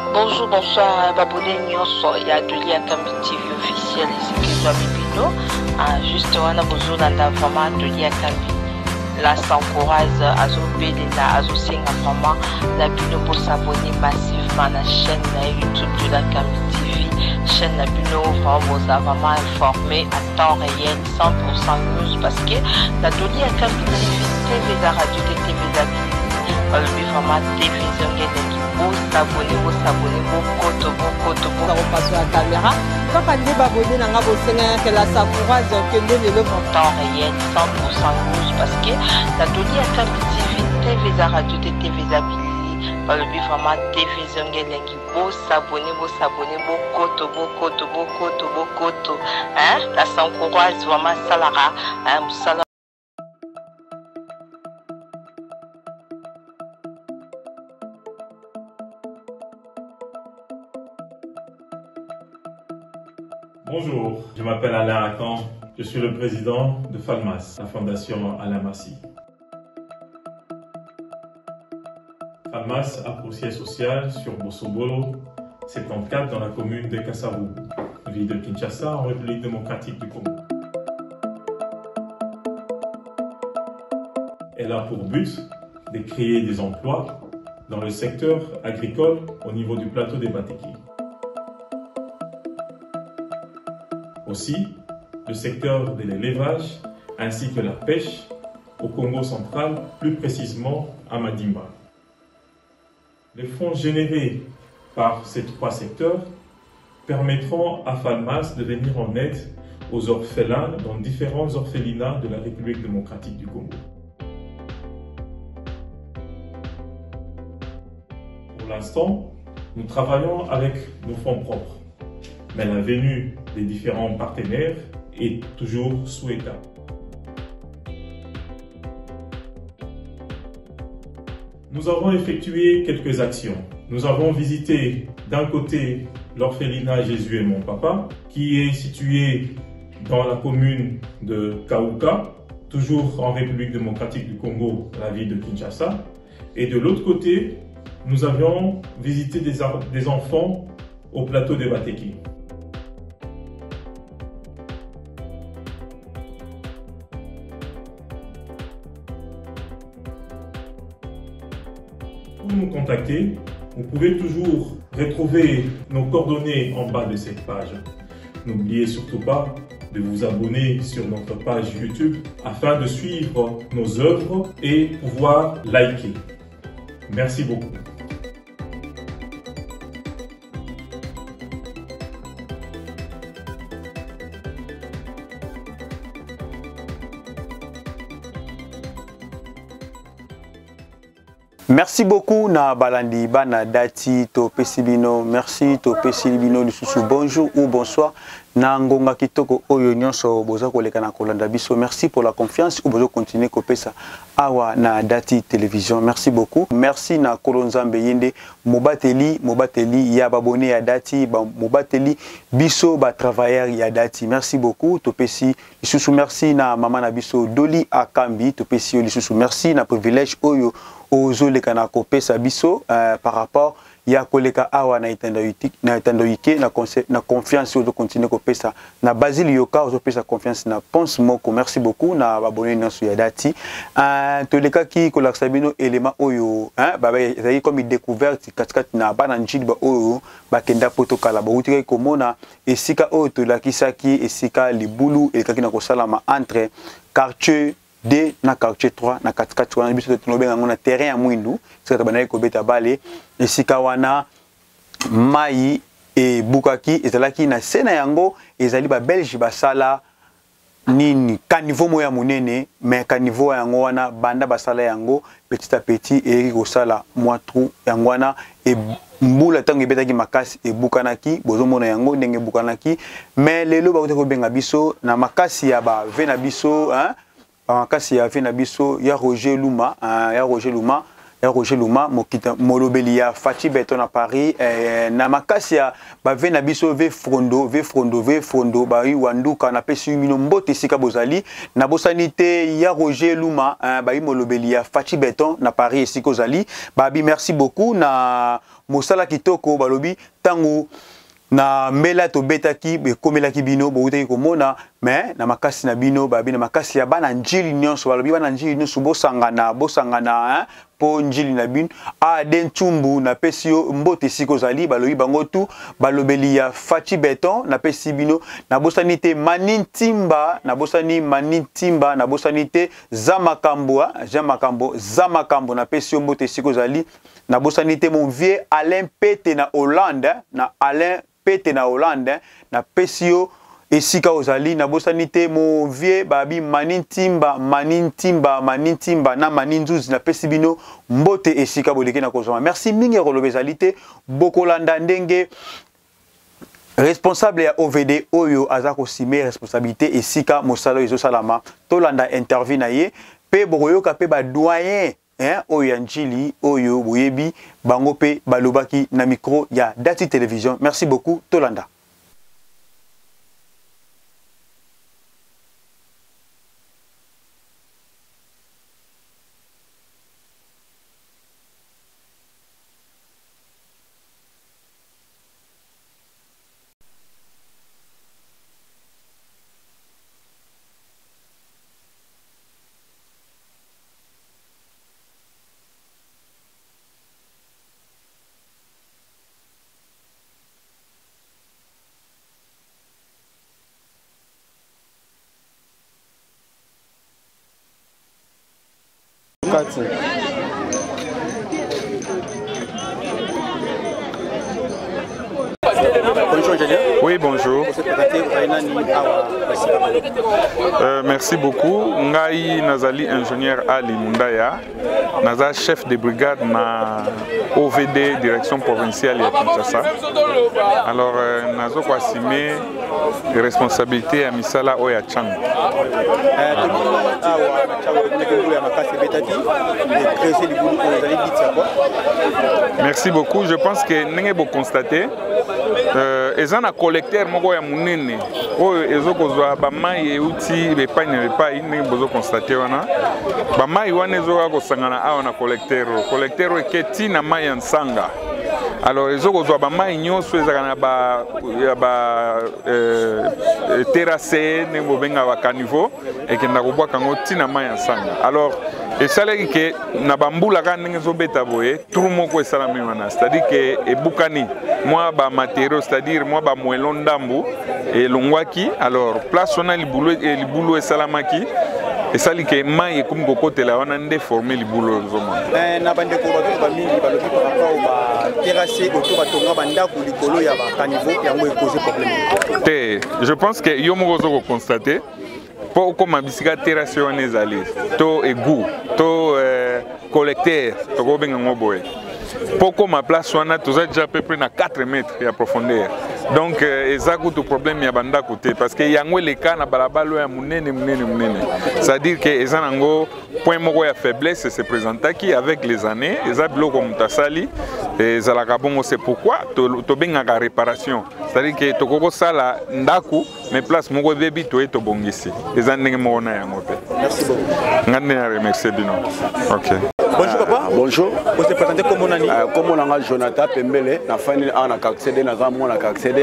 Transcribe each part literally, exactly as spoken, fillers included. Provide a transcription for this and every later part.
Bonjour, bonsoir, Babodé Nyonso, il y a deux liens comme T V officiel, c'est que toi, Bibino. Juste, on a besoin d'un vraiment deux liens comme là, s'encourage à zobé, à zosinga vraiment, la Bino pour s'abonner massivement à la chaîne YouTube de la Kambi T V. Chaîne la Bino, vraiment, vous a vraiment informé à temps réel, cent pour cent news, parce que la deux liens comme T V, la radio, T V, la le vraiment télévision vous s'abonner vous s'abonner beaucoup de beaucoup de beaucoup passer la caméra quand on dit babonner n'a pas besoin que la s'encourage que le le temps réel cent pour cent news parce que la donnée à Kambi T V T V la radio de T V la le but vraiment télévision qui vous s'abonner vous s'abonner beaucoup de beaucoup de beaucoup de beaucoup de hein la s'encourage vraiment salara hein salara. Bonjour, je m'appelle Alain Akan, je suis le président de FALMAS, la fondation Alain Massi. FALMAS a pour siège social sur Bossobolo, soixante-quatorze dans la commune de Kasavubu, ville de Kinshasa en République démocratique du Congo. Elle a pour but de créer des emplois dans le secteur agricole au niveau du plateau des Bateki. Aussi, le secteur de l'élevage ainsi que la pêche au Congo central, plus précisément à Madimba. Les fonds générés par ces trois secteurs permettront à FALMAS de venir en aide aux orphelins dans différents orphelinats de la République démocratique du Congo. Pour l'instant, nous travaillons avec nos fonds propres, mais la venue des différents partenaires est toujours souhaitable. Nous avons effectué quelques actions. Nous avons visité d'un côté l'orphelinat Jésus et mon papa, qui est situé dans la commune de Kaouka, toujours en République démocratique du Congo, la ville de Kinshasa. Et de l'autre côté, nous avions visité des, des enfants au plateau des Bateki. Pour nous contacter, vous pouvez toujours retrouver nos coordonnées en bas de cette page. N'oubliez surtout pas de vous abonner sur notre page YouTube afin de suivre nos œuvres et pouvoir liker. Merci beaucoup. Merci beaucoup na balandi bana dati to pesibino merci to pesibino lisusu bonjour ou bonsoir na ngonga kitoko oyo nyonso boza koleka na kolanda biso merci pour la confiance ou bozo continuer kopesa awa na dati télévision merci beaucoup merci na kolonzambe yende mobateli mobateli ya babone ya dati ba mobateli biso ba travailleur ya dati merci beaucoup to pesi lisusu merci na mama na biso Doli Akambi to pesi lisusu merci na privilège oyo ozoleka na kopesa biso euh, par rapport ya koleka awa na itandoyiki na itandoyike na na confiance ozo continuer kopesa na Basile Yoka ozo pesa confiance na Ponce Moko merci beaucoup na abonné nonso ya dati euh toleka ki kolaksa bino élément oyo hein baba ezali comme découverte katikati na bana njili ba oyo bakenda potokala ba utika komona esika oyo tolakisaki esika libulu elekaki na kosalama entre quartier deux na quartier trois na katikati wana biso tonobenga ngona terrain ya mwindu sika tabana ko beta bale esika wana mai e bukaki ezalaki na sena yango ezali ba belge basala nini caniveau moya munene mais caniveau yango wana banda basala yango petit à petit et ko sala moi trou yango wana e mbula tango ebetaki makasi e bukanaki bozomona yango ndenge bukanaki mais lelo ba ko benga biso na makasi ya ba vena biso hein makasi ya vena biso ya Roger Luma hein, ya Roger Luma Roger Luma mokita molobelia Fachi Beton à Paris na makasi ya ba ve na biso ve frondo ve frondo ve frondo ba yi wanduka na pesi mino mbote sika bozali na bosanité ya Roger Luma ba yi molobelia Fachi Beton na Paris sika ozali ba bi merci beaucoup na mosala kitoko balobi tango na mbela to betaki be komela ki bino bo utaki komona mais na makasi na bino ba bina makasi ya bana njili nyonso balobi bana njili nyonso bosangana bosangana hein po njili na bino a den chumbu na pesio mbote siko zali balobi bango tu balobeli ya Fachi Beton na pesi bino na bosanité manintimba na bosani manintimba na bosanité zamakambo zamakambo zamakambo na pesio mbote siko zali na bosanité mon vieux Alain Pete na Hollande na Alain Pete na Hollande na pesio esika ozali na bosanité mon vieux babi manintimba manintimba manintimba na maninzuzi na pesibino mbote esika boleke na kozoma merci mingi rolobezalité bokolanda ndenge responsable ya O V D oyo azako sime responsabilité esika mosalo ezo salama tolanda interview na ye pe boyoka pe ba doyen hein oyo njili oyo boyebi bango pe balobaki na micro ya Dati Télévision merci beaucoup tolanda. Bonjour ingénieur. Oui, bonjour. Euh, merci beaucoup. Ngai Nazali, ingénieur Ali Mundaya, Naza chef de brigade na O V D, direction provinciale à Kinshasa. Alors, euh, Nazo Kwasime, responsabilité à Misala Oya Chang. Merci beaucoup. Je pense que nous avons constaté ils ont un collecteur moko ya munene oyo ezokozwa bamai euti bepagne bepai ndenge bozo constater wana bamai wana ezoka kosangana awa na collecteur collecteur eketi na mai ya nsanga alors ezokozwa bamai nyonso ezaka na ba ya ba euh, terrasse ndenge bobenga ba caniveau ekenda kobwaka ngo tina mai ya nsanga alors esalaki ke na bambula ka ndenge ezobeta boye trou moko esalami wana c'est-à-dire que ebukani moi ba matériaux c'est-à-dire moi ba moelon ndambu elongwaki alors place wana libulu libulu esalamaki esali ke mai ekomi kokotela wana nde former libulu ezomona eh na bande ko bato ba mingi balobi par rapport ba terrasse auto batonga bandako likolo ya ba caniveau yango ekoze problème te je pense que yo moko zo ko constater pour comme bisika terrasse wana ezali to egu to euh, collecteur to ko benga ngoboye Pourquoi ma place wana toza déjà à peu près na quatre mètres de profondeur. Donc ezako tout problème ya banda côté parce que yango le cas na balabalo ya munene munene munene. C'est-à-dire que ezanango point moko ya faiblesse se présenta qui avec les années ezabilo comme tasali ezalaka bongo c'est pourquoi to to benga réparation. C'est-à-dire que tokoko sala ndaku mais place moko bebi to eto bongisi. Ezanenge moko na yango pe. Merci beaucoup. Ngane na remercier bino. OK. Bonjour papa. Bonjour. Vous se présentez comment on a Comme on a Jonathan Pembele, na fani ana accéder na zamu na accéder.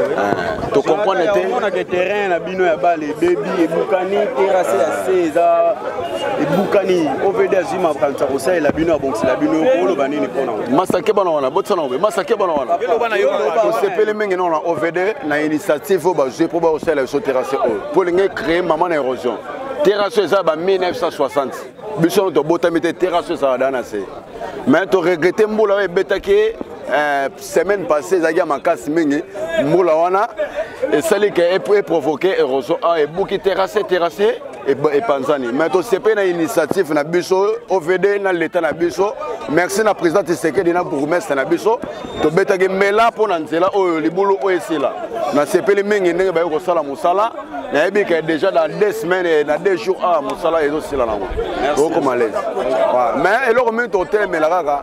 To comprendre te on a des terrains na bino ya bale baby e bukani terrasse ya seza e bukani O V D azima kanza kosa la bino bon c'est la bino polo banini pona. Masake bana wana botsana obe masake bana wana. To sepele mingi na O V D na initiative ba je pour ba kosa la so terrasse pour linge créer maman érosion. Terrasse ça ba mille neuf cent soixante. Biso to botamite terrasse ça dana c'est. Mais tu regrettes mbola e betake semaine passée zagia makasi mingi mbola wana et celle qui est provoqué érosion a et bouki terrassé terrassé et et panzani mais to c'est pas une initiative na biso O V D na l'état na biso merci na président Tshisekedi na bourgmestre na biso to betaki mela po na nzela oyo libulu oyo esila na sepeli mingi ndenge bayo ko sala musala na yebi que déjà dans deux semaines na deux jours ah musala ezo sila nango oko malaise mais eloko mingi to telemela kaka.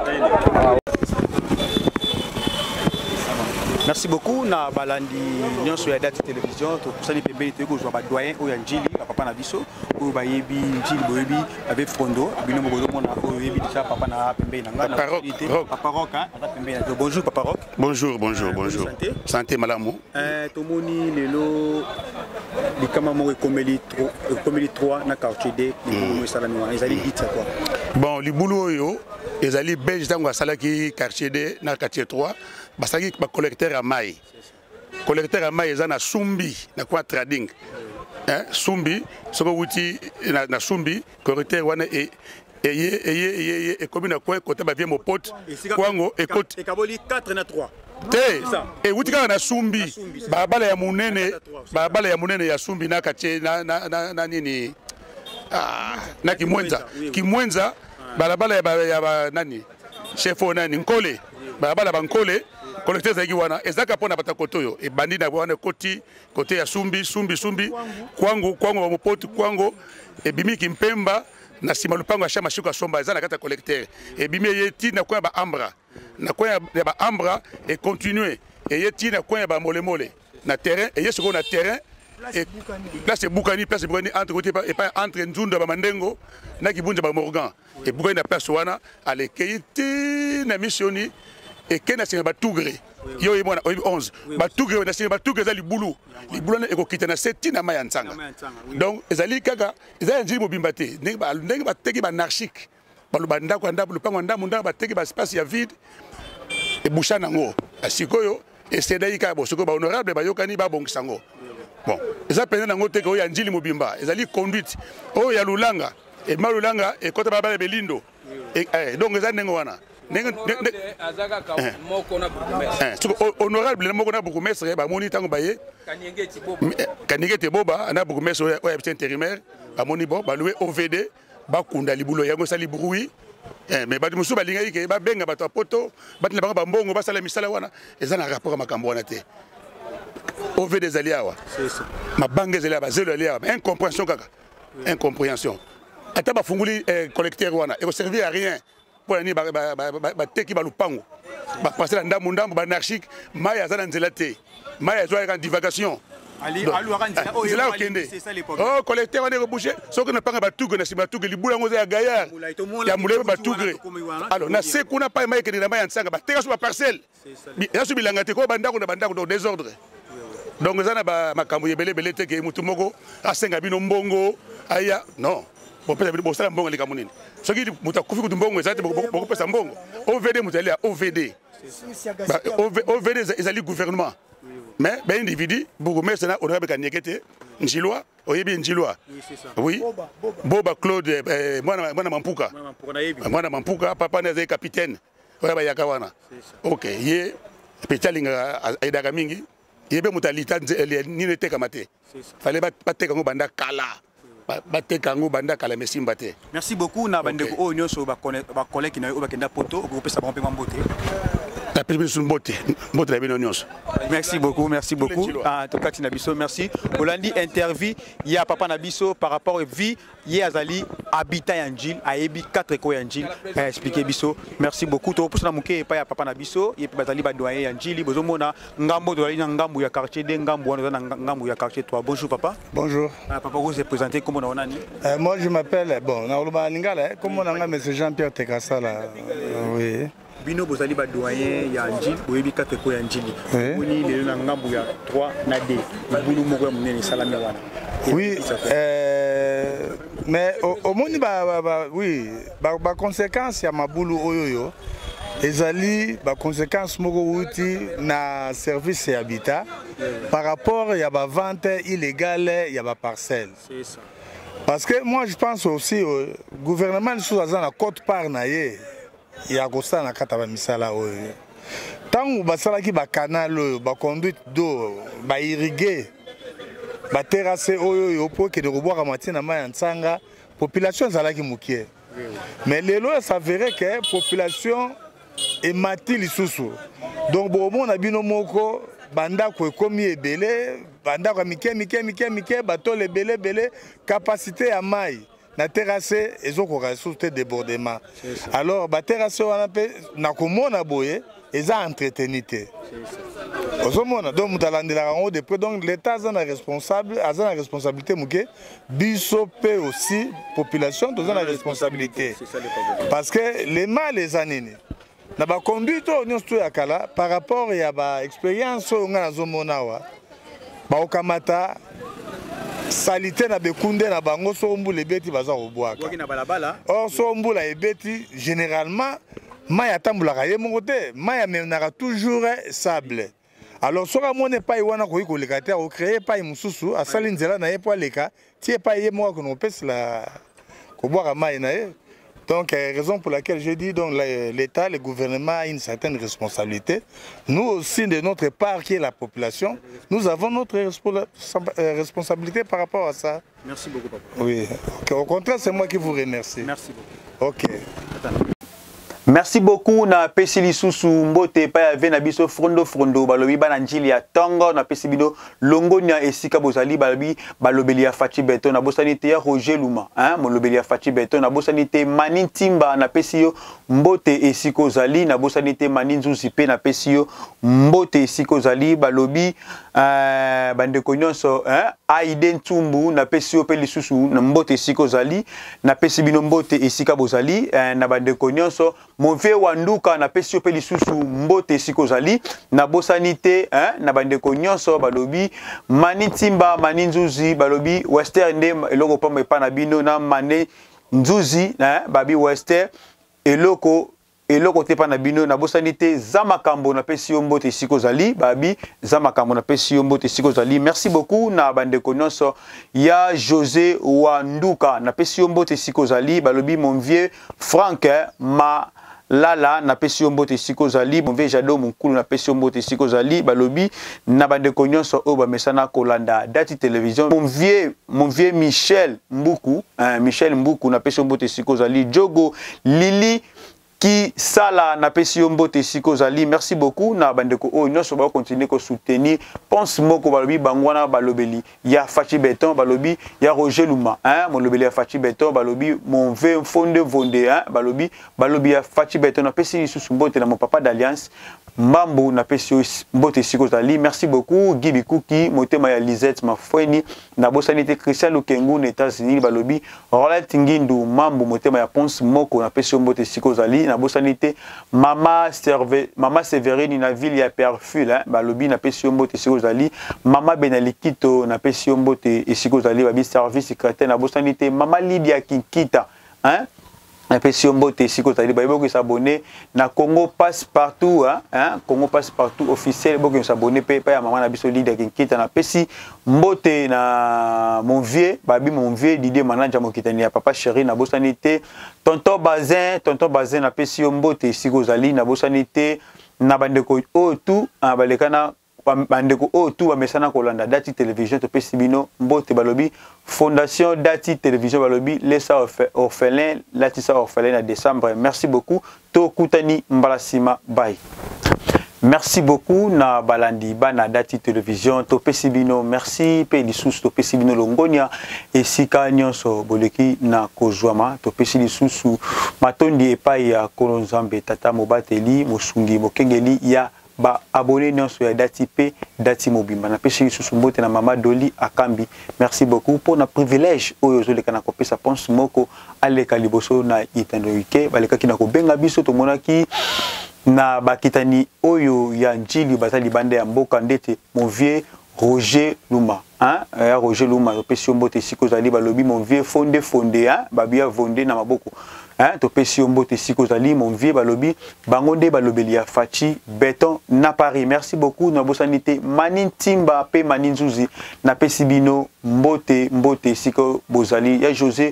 Merci beaucoup. Na balandi nyon sur la date télévision to kusani pembeni to ko ba doyen o ya njili papa na biso o ba yebi njili boyebi avec Frondo bino mo bozo mona o yebi déjà papa na pembeni na ngana papa rock hein ata pembeni. Bonjour papa rock. Bonjour bonjour bonjour. Santé santé malamu. Euh to moni lelo di kama mo ekomeli trois ekomeli trois na quartier D mo sala mi wana ezali dit ça quoi. Bon libulu yo ezali belge tango sala ki quartier D na quartier trois basaki ba collecteur à maille collecteur à maille eza na sumbi na kwa trading hein sumbi soko wuti na, na sumbi collecteur wana e eye eye eye e commune kwa côté ba vie mo pote kwango e côté e kaboli quatre na trois te e wuti kana na sumbi ba bala ya munene ba bala ya munene ya sumbi na kache na na, na, na nini ah na kimwenza kimwenza bala bala ya ba, ya ba nani chef nani nkole bala bala ba nkole collecteur zaki wana ezaka pona bata kotoyo e bandi na wana koti côté ya sumbi sumbi sumbi kwango kwango wa mopoti kwango e bimi kimpemba na sima lupango ashama shiko somba ezana kata collecteur e bimi yeti na kwa ba ambra na kwa ya ba ambra et continuer et yeti na kwa ba mole mole na terrain et yeso na terrain et place Boukani place Boukani entre côté et pas entre Nzunda ba Mandengo na Kibunja ba Morgan et Boukani na place wana ale keiti na missioni et kena sima batugre yo yimona onze batugre na sima batugre za libulu libulu na ekokita na seti na maya ntsanga donc ezali kaka ezali njili mobimba te ndenge ba ndenge bateki ba anarchique baloba ndako ndako lupango ndamu ndako bateki ba espace ya vide e busha nango asikoyo et c'est d'ailleurs ka bo soko ba honorable ba yokani ba bongisa ngo bon eza pena nango te ko ya njili mobimba ezali conduite o ya lulanga e malulanga e kota ba ba belindo et donc eza ndengo wana honorable moko na bourgmestre ba moni tango baye kaningete boba na bourgmestre o ya intérimaire ba moni bo ba louer O V D ba kunda libulo yango sali bruit mais ba musu ba linga ike ba benga ba to poto ba tla ba mbongo ba sala misala wana eza na rapport makambo wana te O V D zaliawa c'est ça ma bangue zaliawa ba zelo zaliawa incompréhension kaka incompréhension ata ba funguli collecteur wana et servir à rien pour ni ba ba teki ba lupango ba passer ndambu ndambu ba anarchique maya za nzela te maya zo ya divagation ali alu akanzi oh c'est ça l'époque oh collecteur on est boucher so que na panga ba tugue na sima tugue libula ngo za gayar ya mulebe ba tugue alors na se kuna pa maya ke na maya nsanga ba teka so ba parcelle ya so bilanga te ko bandako na bandako do désordre donc za na ba makambo yebele bele te ke mutu moko asenga bino mbongo aya non bon peut-être bon ça mbongo les kamunini ce qui muta kufi kutumbongo ezate beaucoup pesa mbongo O V D mutali ya O V D O V D ezali gouvernement mais ben individu bourgmestre na honorable kanyekete njilwa oyebi njilwa oui boba Claude mwana mwana mampuka mwana mampuka papa na zai capitaine oya ba yakawana OK ye petalinga aidaka mingi yebe mutalita ni ne teka mate fallait ba teka ngo banda kala. Merci beaucoup na bande ko onyo so ba collègue na ba kenda poto ko pesa ba mpema mbote. Merci beaucoup, merci beaucoup. En tout cas, Tinabiso, merci. Olandi interview, il y a papa Nabiso par rapport à vie, il y a Azali habitat Yanjil, a ebi quatre ko Yanjil, expliquer Biso. Merci beaucoup. To pour ça muke pa ya papa Nabiso, il peut Azali ba doyen Yanjil, bozomona ngambo do ali ngambo ya quartier de ngambo wana ngambo ya quartier trois. Bonjour papa. Bonjour. Ah, papa vous êtes présenté comment on a ni? Euh, moi je m'appelle bon, na Oluba Lingala, comment on a monsieur Jean-Pierre Tekassa là. Oui. Bino bozali ba doyen ya Njili boyebi quatre ko ya Njili oni le na ngambu ya trois na D bulu moko munene salami wana oui euh mais au moni ba ba oui ba ba conséquence ya mabulu oyoyo ezali ba conséquence moko wuti na service et habitat par rapport ya ba vente illégale ya ba parcelle c'est ça parce que moi je pense aussi au gouvernement sous la côte part na ye ya kosa na kata ba misala oyo tangu basalaki ba canal oyo ba conduite d'eau ba irriguer ba terrasser oyo yo po ke de boire matin na mai ntsanga population zalaki mukie Mais lelo s'avérait que la population est mati lisusu. Donc bon on a bino moko banda ko komi ebele banda ko mike mike mike mike bato le belé belé capacité à maille na terrasse ezoko ressources débordement. Alors ba terrasse wana pe na komona boye eza entretenité. Ozomona donc mutalandela rango de près donc l'état a une responsable a une responsabilité muke biso pe aussi population dans une responsabilité parce que les mal les années na ba conduite on sto ya kala par rapport ya ba expérience on a zomona wa ba okamata salité na bekunde na bango so mbula ebeti baza kobwaka or so mbula ebeti généralement mai atambulaka ye moko te mai amenaka toujours sable. Alors soka mone pa iwana ko ikoleka te o créer pa mususu asali nzela na ye po aleka tie pa ye moko no pesa la ko boire mai na ye. Donc raison pour laquelle je dis donc l'État, le gouvernement a une certaine responsabilité. Nous aussi de notre part qui est la population, nous avons notre responsabilité par rapport à ça. Merci beaucoup papa. Oui. Okay. Au contraire, c'est moi qui vous remercie. Merci beaucoup. OK. Attends. Merci beaucoup na pesi lisusu mbote pa ya vena biso frondo frondo balobi bana njili ya tongo na pesi bido longonia esika bozali balobi balobeli ya Fachi Beton na bosani te ya Roger Luma hein mon lobeli ya Fachi Beton na bosani te Mani Timba na pesi yo mbote esiko zali na bosani te Mani Nzuzi pe na pesi yo mbote esiko zali balobi euh bandeko nyonso hein Aiden Tumbu na pesi yo pe lisusu na mbote esiko zali na pesi bino mbote esika bozali na bandeko nyonso mon vieux Wanduka na pesi yo pe lisusu mbote esiko zali na bosani te hein na bandeko nyonso balobi Mani Timba Mani Nzuzi balobi Western nde eloko pamba epa na bino na Mane Nzuzi hein babi Western eloko eloko te pa na bino na bosani te Zamakambo na pesi yo mbote esiko zali babi Zamakambo na pesi yo mbote esiko zali. Merci beaucoup na bandeko nyonso ya José Wanduka na pesi yo mbote esiko zali balobi mon vieux Franck ma Lala na pesi yo mbote esiko zali mon vieux Jado Munkulu na pesi yo mbote esiko zali balobi na bandeko nyonso o ba mesana kolanda Dati Télévision mon vieux mon vieux Michel Mbuku hein, Michel Mbuku na pesi yo mbote esiko zali Jogo Lili qui sala na pesi yo mbote esiko zali. Merci beaucoup na bandeko o nyonso ba continuer ko soutenir pense moko balobi bangwana balobeli ya Fachi Beton balobi ya Roger Luma hein mon lobeli ya Fachi Beton balobi mon vieux fonde vonde hein balobi balobi ya Fachi Beton na pesi lisusu mbote na mon papa d'alliance Mbambo na pesi yo mbote esiko zali. Merci beaucoup Gibi Kuki motema ya Lisette Mafweni na bosanité Christian Lukengu na États-Unis balobi Rolette Ngindu Mambo motema ya Ponce moko na pesi yo mbote esiko zali na bosanité Mama Serve Mama Sévérine na ville ya Perfule hein balobi na pesi yo mbote esiko zali. Mama Benalikito na pesi yo mbote esiko zali babi service secrétaire na bosanité Mama Lydia Kinkita hein na pesi yo mbote esiko zali babi ko s'abonner na Congo passe partout hein hein Congo passe partout officiel boko s'abonner pe pa ya mama na biso Lydia Kinkita na pesi mbote na mon vieux babi mon vieux Didier Mananja mokitani ya papa chéri na bosanité tonton Bazin tonton Bazin na pesi yo mbote esiko zali na bosanité na bandeko o tout en balekana bandeko o tout ba mesana kolanda Dati Télévision to pesi bino mbote balobi Fondation Dati Télévision balobi lesa orphelin latisa orphelin en décembre. Merci beaucoup to kutani mbalasima bye. Merci beaucoup na balandi bana Dati Télévision to pesi bino merci pe lisusu to pesi bino longonia esika nyonso boleki na kozwama to pesi lisusu matondi epai ya Kolonzambe tata mobateli mosungi mokengeli ya ba abonné nyonso ya Dati pe Dati mobimba na pesi lisusu mbote na mama Doli Akambi. Merci beaucoup pour na privilège oyo zoleka na kopesa ponse moko aleka liboso na itandowike baleka kina ko benga biso to monaki na bakitani oyo ya njili bazali bande ya mboka ndete mon vieux Roger Luma hein ya Roger Luma to pesi mbote siko zali balobi mon vieux fondé fondé hein babia fondé na maboko hein to pesi mbote siko zali mon vieux balobi bangonde balobeli ya Fachi Beton na Paris. Merci beaucoup na bosanité Mani Timba pe Mani Nzuzi na pesi bino mbote mbote siko bozali ya José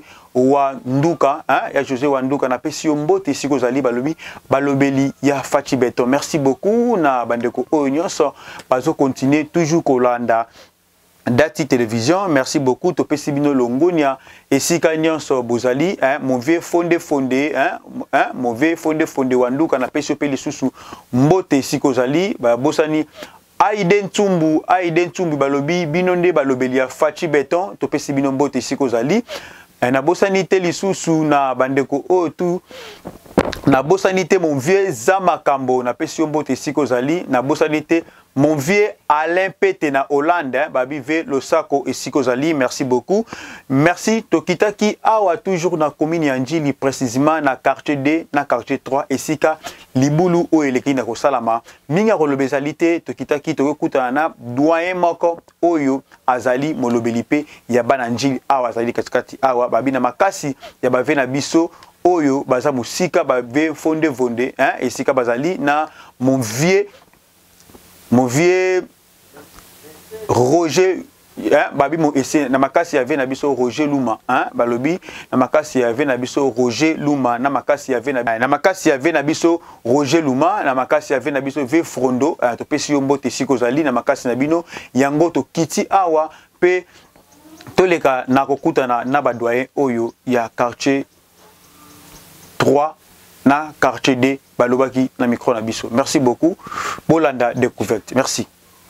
Wanduka hein ya José Wanduka na pesi mbote siko zali balobi balobeli ya Fachi Beton. Merci beaucoup na bandeko oyo nyonso bazo continuer toujours kolanda Dati Télévision, merci beaucoup. Topé Sibino Longonia et Sikanian so Bozali, hein, mon vieux fondé fondé, hein, hein, mon vieux fondé fondé Wandu, qu'on appelle ce pays sous Mbote Sikozali, bah, Bosani, Aiden Tumbu, Aiden Tumbu, Balobi, Binonde, Balobelia, Fachi Beton, Topé Sibino Mbote Sikozali, na Bosani Telisusu, na Bandeko O, tout. Na Bosanité, mon vieux Zamakambo, na Pession Mbote Sikozali, na Bosanité, mon vieux Alain Pete na Hollande, hein, Babi V, Losako et Sikozali, merci beaucoup. Merci, Tokitaki, awa toujours na commune Yanjili, précisément na quartier D, na quartier trois, et Sika, Libulu, o eleki na Kosalama. Minga Rolobezalité, Tokitaki, Tokuta na doyen moko, Oyo, Azali, Molobelipe, Yabana Njili, awa, Azali Katikati, awa, Babi na Makasi, Yabave na Biso, Oyo, Baza Musika, Babe Fonde Vonde, hein, et Sika Bazali, na mon vieux. Mon vieux Roger, hein, babi mon essai, namakasi avait nabiso Roger Luma, hein, balobi, namakasi avait nabiso Roger Luma, namakasi avait namakasi avait nabiso Roger Luma, namakasi avait nabiso V Frondo, to pesi yombo te sikozali, namakasi nabino, yango to kiti awa, pe toleka nakokuta na nabadwaye oyo ya quartier trois. Na quartier D, Balobaki, na micro na biso. Merci beaucoup. Bolanda découverte. Merci.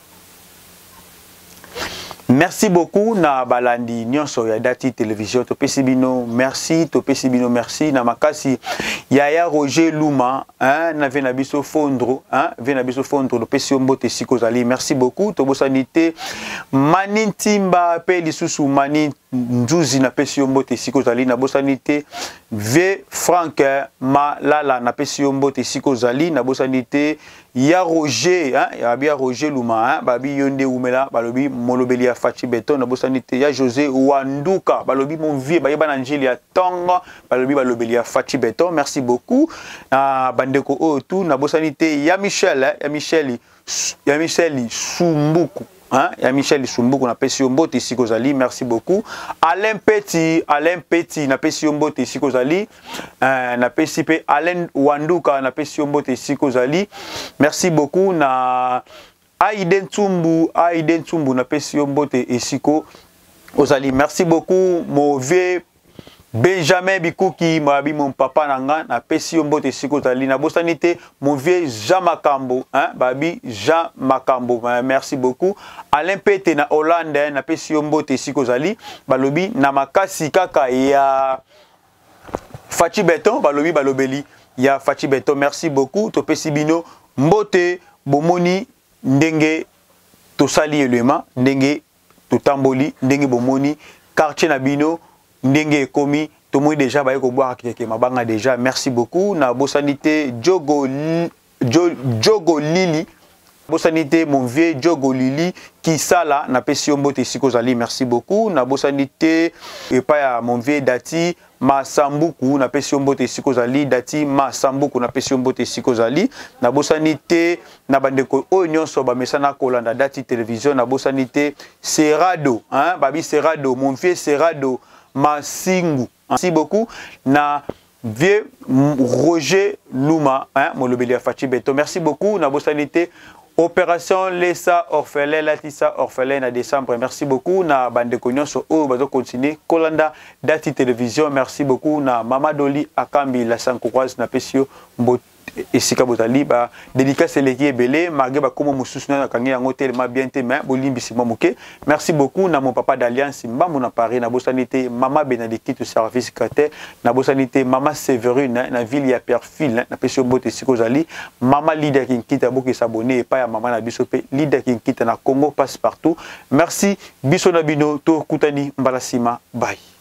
Merci beaucoup na balandi nyonso ya Dati Télévision to pesibino merci to pesibino merci na makasi Yaya Roger Luma hein na vena biso fondro hein vena biso fondro to pesio mbote sikozali merci beaucoup to bosanité manintimba pe lisusu mani njuzi na pesio mbote sikozali na bosanité V Frank Malala na pesio mbote sikozali na bosanité ya Roger hein ya bia Roger Luma hein babi yonde umela balobi molobeli ya Fachi Beton na bosanité ya José Wanduka balobi mon vieux bayeba na njili ya tonga balobi balobeli ya Fachi Beton merci beaucoup na bandeko o tout na bosanité ya Michel hein, ya Michel ya Michel Sumbuku hein ya Michel Sumbuku na pesi mbote sikozali merci beaucoup Alain Petit Alain Petit na pesi mbote sikozali euh, na pesi pe Alain Wanduka na pesi mbote sikozali merci beaucoup na Aiden Tumbu Aiden Tumbu na pesi mbote esiko ozali merci beaucoup mauvais Benjamin Bikuki, mabi mon papa nanga na pesi mbote sikozali na bosanité mon vieux Jean Makambo hein babi Jean Makambo merci beaucoup Alain Pete na Hollande na pesi mbote sikozali balobi na makasi kaka ya Fachi Beton balobi balobeli ya Fachi Beton merci beaucoup to pesi bino mbote bomoni ndenge to sali elema ndenge to tamboli ndenge bomoni quartier na bino ndenge komi to moi déjà ba ko boire keke mabanga déjà merci beaucoup na bosanité Jogo Jogo Lili bosanité mon vieux Jogo Lili qui sala na pesi mbote sikozali merci beaucoup na bosanité et pas ya mon vieux Dati Masambuku na pesi mbote sikozali Dati Masambuku na pesi mbote sikozali na bosanité na bandeko o nyonso ba mesana kolanda Dati Télévision na bosanité Serrado hein babi Serrado mon vieux Serrado Masingu. Merci beaucoup. Na vieux Roger Luma, hein, Molobeli Fachi Beton. Merci beaucoup. Na bosanité. Opération Lesa Orphelin, Latissa Orphelin à décembre. Merci beaucoup. Na bande konyon so o bazo continuer. Kolanda Dati Télévision. Merci beaucoup. Na Mama Doli Akambi la Sankouraz na Pesio Mbot. Et si kabotali ba dédicace eleki ebele marge ba komo mususu na kangi yango tellement bien te mais bolimbi sima muke merci beaucoup na mon papa d'alliance mbambo na Paris na bosanité mama Benedicte to service secrétaire na bosanité mama Séverine na ville ya Perfil na pesio bote sikozali mama leader qui quitte boki s'abonner et pas ya mama na biso pe leader qui quitte na Congo passe partout merci biso na bino to kutani mbalasima bye.